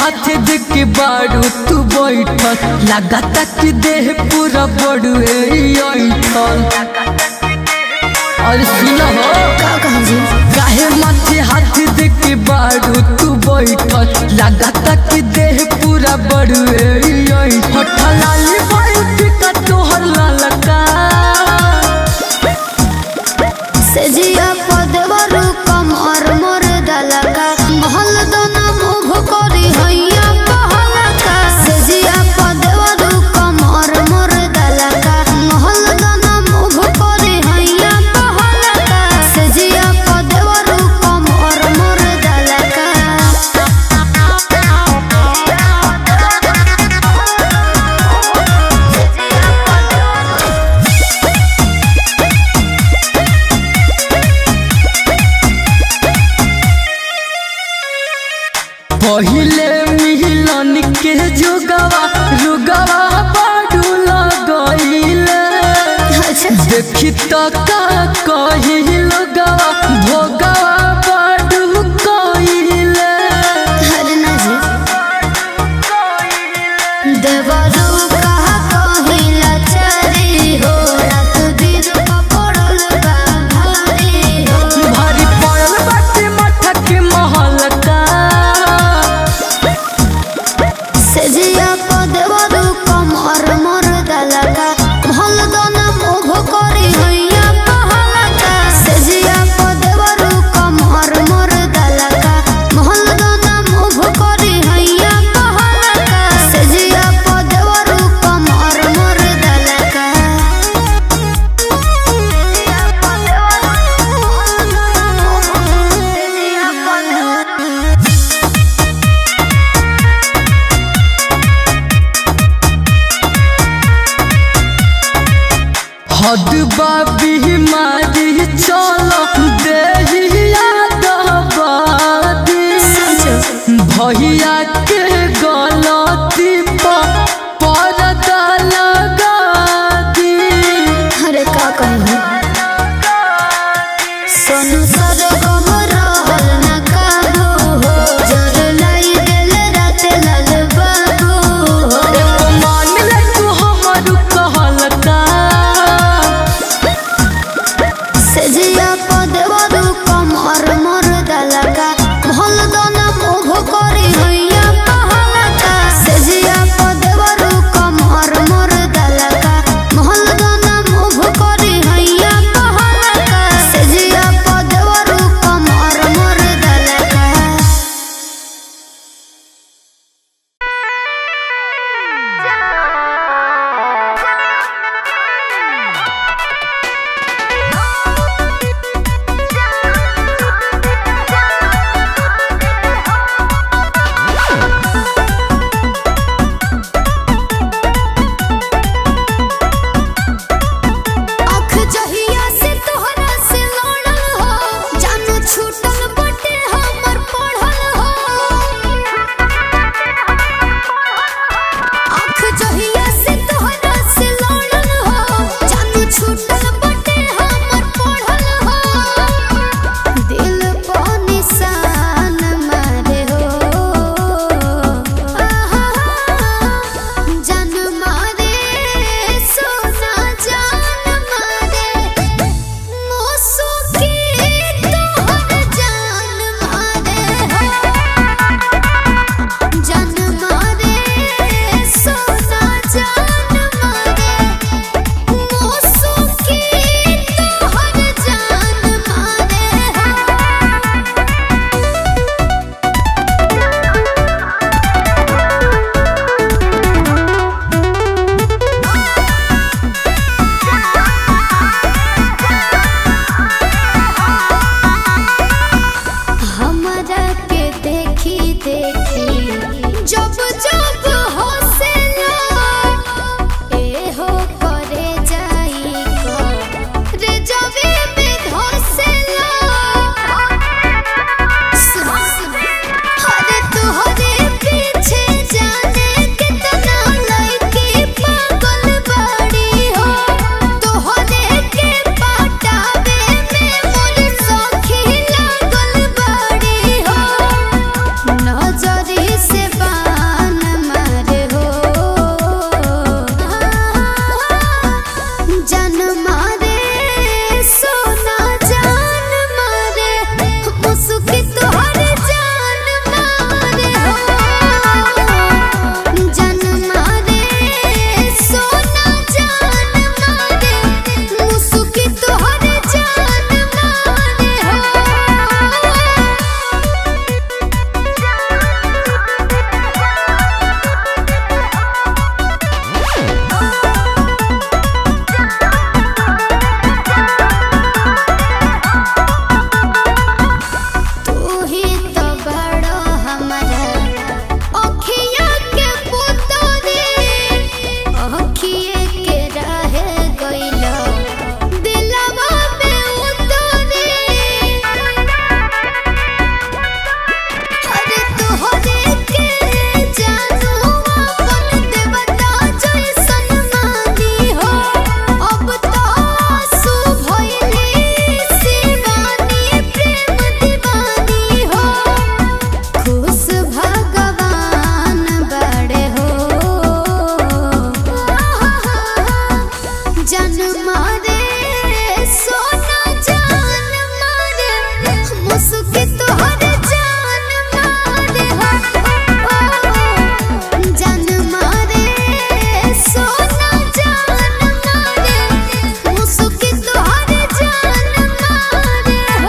हाथ दे के बारू तू बैठल लगाता कि देह पूरा बड़ुए और सुना हो काहे माथे हाथ दे के बारू तू बैठल लगाता कि देह पूरा बड़ुए लाली बाई का तोहर लालका सेजिया पदवरु कमर मोर दलका महल दोना मुभ करी हैया कहलका सेजिया पदवरु कमर मोर दलका महल दोना मुभ करी हैया कहलका सेजिया पदवरु कमर मोर दलका पहिले मिलन के जुगवा रुगवा बाडू लगइले देखी तो का कही लगवा भोगवा बाडू कइले देवरू कहा कहिला चरी हो रात दिन पड़ल बा भारी हो भारी पड़ल बाटे माथा के महल का सेजिया पदवरु कमर मोर दलका महल दोना मुभ करी हैया कहलका सेजिया पदवरु कमर मोर दलका महल दोना मुभ करी हैया कहलका सेजिया पदवरु कमर मोर दलका सेजिया हद बाबी मारी चलो देहिया दबादी भैया के गलती पर पर्दा लगा दी अरे का कहूँ सोनू सरगम रहल न काबू हो जर लाई दिल रात लाल बाबू हो मान ले तू हमर कहलका सेजिया पदवरु कमर मोर दलका महल दोना मुभ करी हैया जान मारे सोना जान मारे मुस्की तोहर जान मारे हो जान मारे सोना जान मारे मुस्की तोहर जान मारे हो।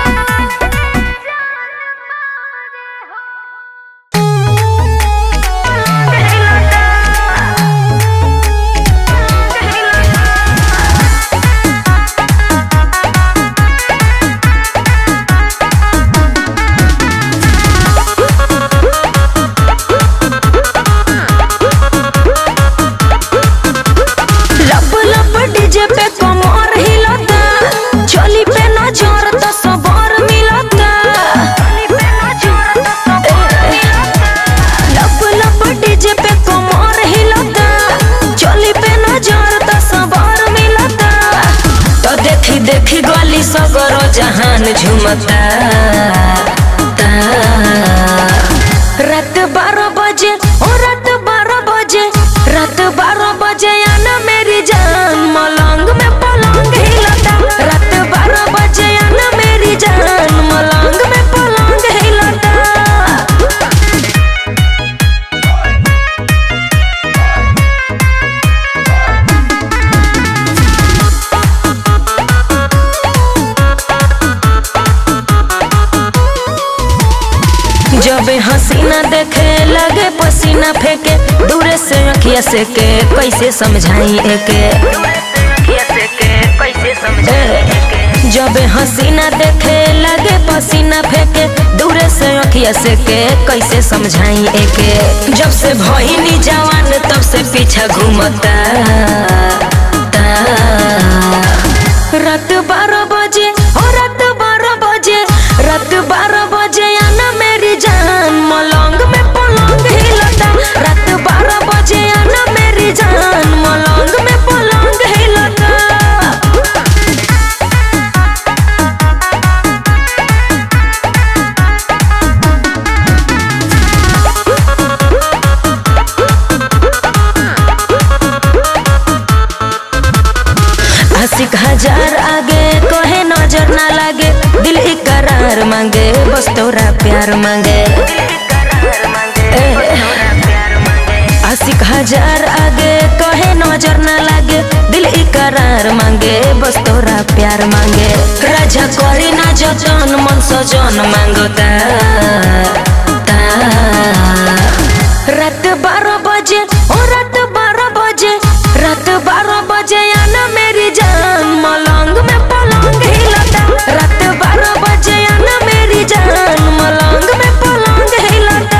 लब लब डीजे पे कमर हिलता चोली पे नजर तो सबर मिलता लब लब डीजे पे कमर हिलता चोली पे नजर तो सबर मिलता तो देखी देखी गली सगरो जहान झुमता रात 12 बजे ओ रात 12 बजे रात 12 बजे आना मेरी जान मलंग में पलंग हिलता रात 12 बजे आना मेरी जान मलंग में पलंग हिलता। जब हसीना देखे लगे पसीना फेंके दूर से अखिया से के कैसे समझाई एके जब हसीना देखे लगे पसीना फेंके दूर से अखिया से के कैसे समझाई एके जब से भइनी जवान तब से पीछा घूमता रात 12 बजे ओ रात 12 बजे रात 12 बजे आना मेरी जान मलंग में पलंग हिलता रात 12 बजे आना मेरी जान मलंग में पलंग हिलता। आशिक हजार आगे कहे नजर ना लागे दिल इकरार मांगे बस तोरा प्यार मांगे आशिक हजार आगे कहे नजर ना लागे दिल इकरार मांगे बस तोरा प्यार मांगे राजा करी ना जतन मन सजन मांगता रात 12 बजे ओ रात 12 बजे रात 12 बजे आना मेरी जान मलंग में पलंग हिलता रात 12 बजे आना मेरी जान मलंग में पलंग हिलता।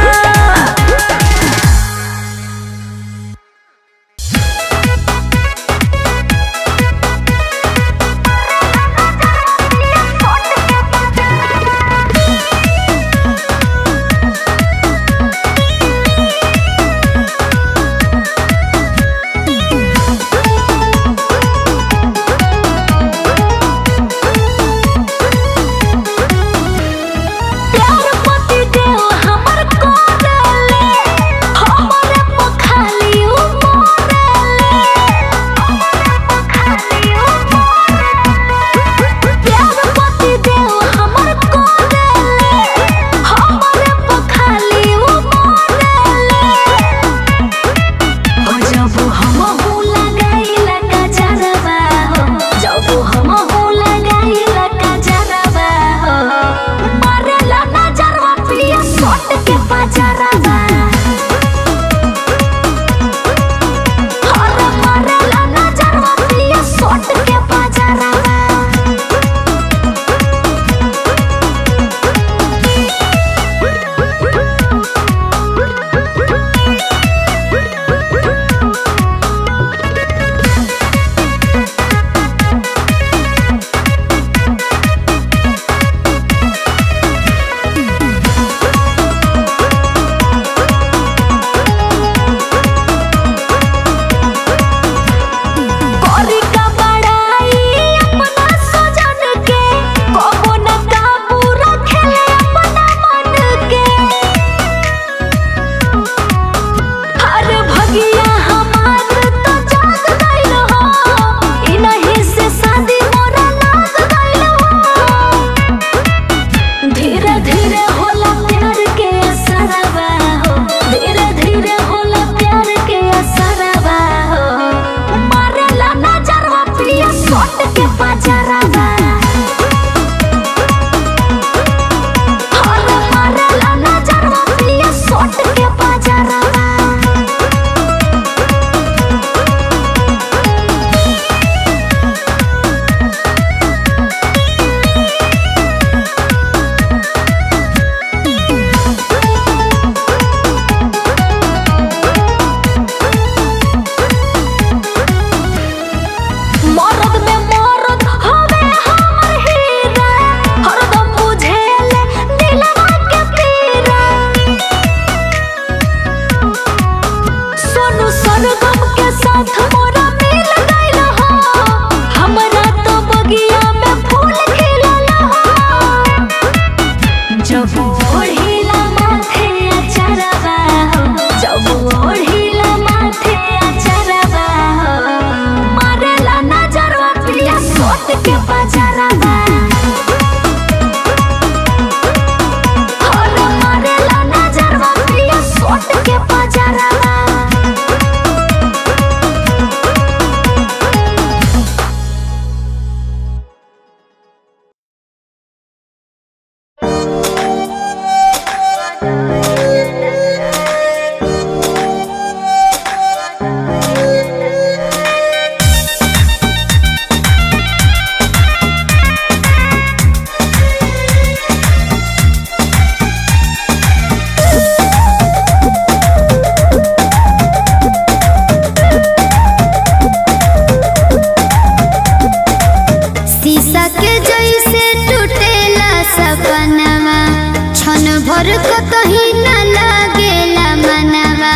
भर को कहीं न लागेला मनवा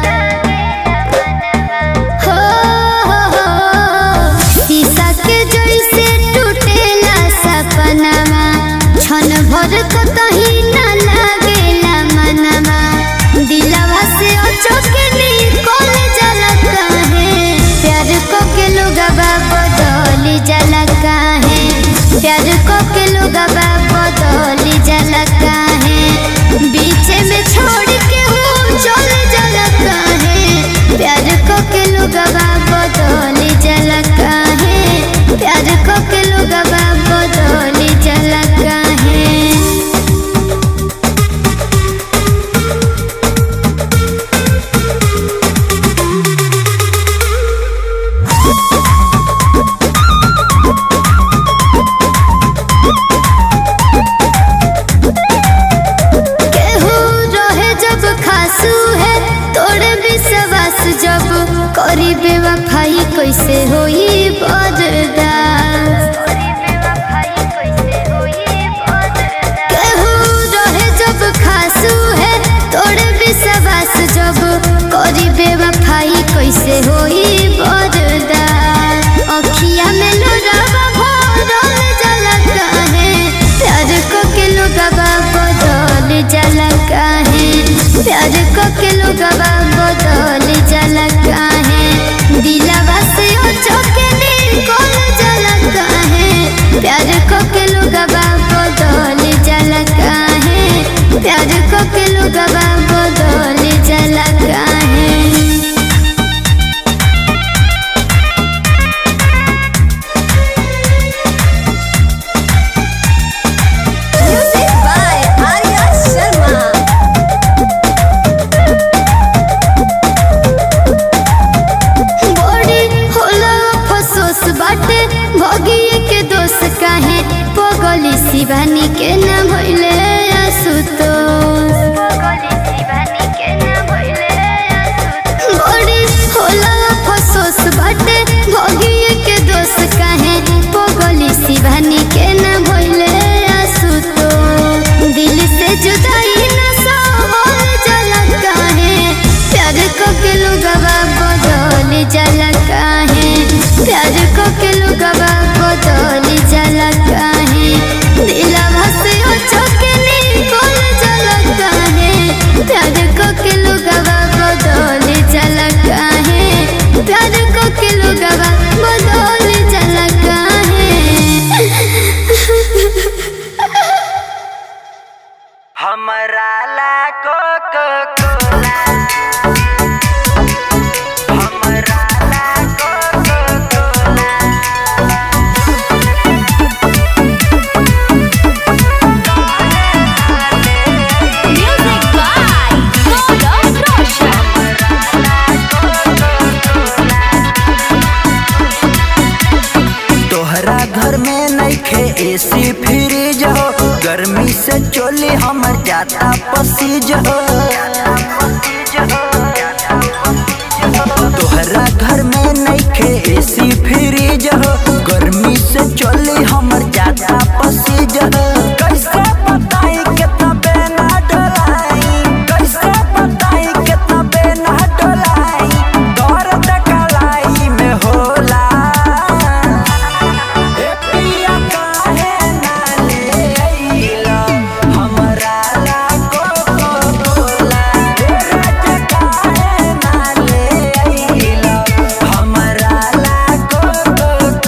हो शीशा के जैसे टूटेला सपनवा क्षण भर को कहीं न लागेला मनवा दिलवा से अचके निकल जाला काहे प्यार को के लोगवा बदली जाला काहे प्यार को के लोगवा बदली जाला काहे बीच में छोड़ के वो चल जाला काहे प्यार को के लोगवा बदली जाला काहे प्यार को के लोगवा बदली जाला काहे जब करी बेवफाई कैसे होई बर्दाश्त केहू रहे जब खासू है तोड़े विश्वास जब करी बेवफाई कैसे होई बर्दाश्त अखिया में लोरावा भरल जाला काहे प्यार को के लोगवा बदल जाला काहे प्यार को के लोगवा बदल जाला काहे दिलवा से अचके निकल जाला काहे प्यार को के लोगवा बदल जाला काहे प्यार को के लोगवा बदल जाला काहे शिवानी के नाम होइले आशुतोष बड़ी होला अफसोस बाटे भगिए के दोष काहे पगली शिवानी के नाम होइले आशुतोष दिल से जुदाई न सहल जाला काहे प्यार को के लोगवा बदल जाला काहे प्यार को के लोगवा बदल जाला काहे दिलवा से अचके निकल जाला काहे प्यार को के लोगवा बदल जाला काहे प्यार को के लोगवा बदल जाला काहे हमरा ला कोका-कोला हमरा ला कोका-कोला तोहरा घर में नइखे एसी फ्रिज हो गर्मी से चोली हमर जाता पसीज हो तोहरा घर में नइखे एसी फ्रिज हो गर्मी से चोली हमर जाता पसीज हो कैसे बताई कितना बेना डोलाई कैसे बताई कितना बेना डोलाई दर्द कलाई में होला ए पिया काहे ना ले अइला हमरा ला कोका-कोला ए राजा काहे ना ले अइला हमरा ला कोका-कोला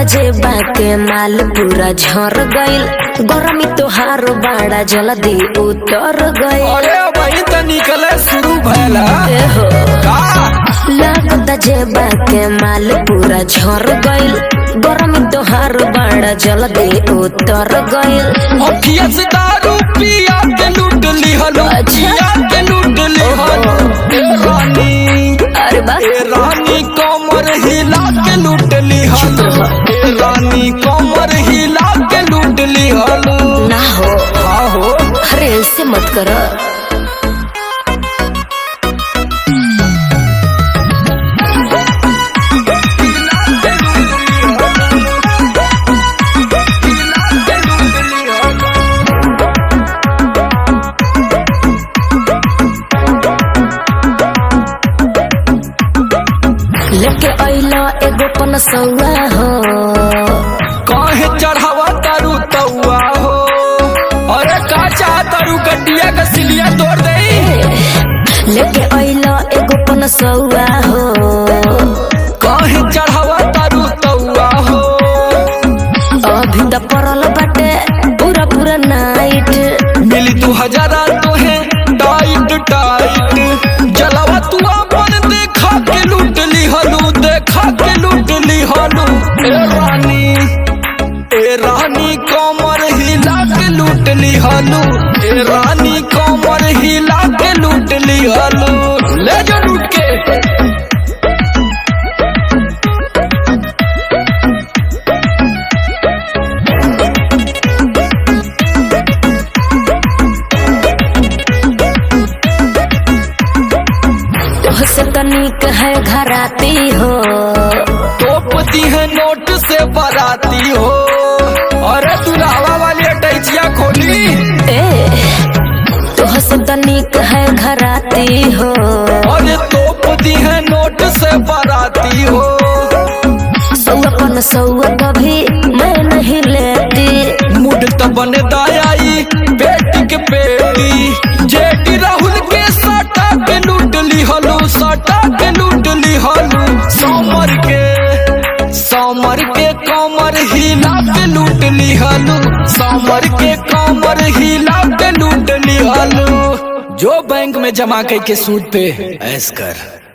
जेबा के माल पूरा झर गइल गरमी तोहार बड़ा जल्दी उतर गइल। अरे वही तो निकले शुरू भैला लगता जेबा के माल पूरा झर गइल गरमी तोहार बड़ा जल्दी उतर गइल। अखिया से दारू पिया के लूट ली हलो पिया के लूट ली हलो रानी। अरे बा रानी कमर हिला के लूट ली हलो रानी कमर हिला के लूट ली हलो। ना हो हाँ हो अरे ऐसे मत कर। लेके अइला एगो पनसौआ हो काहे चढ़ावा तारू तौआ हो। अरे का चाह तारू गड्डिया का सिलिया तोड़ दे। लेके अइला एगो पनसौआ हो काहे चढ़ावा तारू तौआ हो। अभी तो पड़ल बाटे पूरा पूरा नाइट मिली 2000 तो है टाइट टाइट जलावा तू अपन देखा के लूट ली हलू देखा के लूट ली हलू। ए रानी कमर हिला के लूट ली हलू ए रानी कमर हिला के लूट ली हलू। ले जा लूट के से तनिक है घराती हो टोपती है नोट से बराती हो। अरे तू हवा वाली अटैचिया खोली तो से तनिक है घराती हो। अरे टोपती है नोट से बराती हो। सौअपन सौअ कभी मैं नहीं लेती मुड तो बने दायाई बेटी के बेटी जेटी राहुल के सटा के लूट ली हलू सटा के लूट ली हलू। समर के कमर हिला के लूट ली हलू समर के कमर हिला के लूट ली हलू। जो बैंक में जमा करके सूद पे ऐश कर।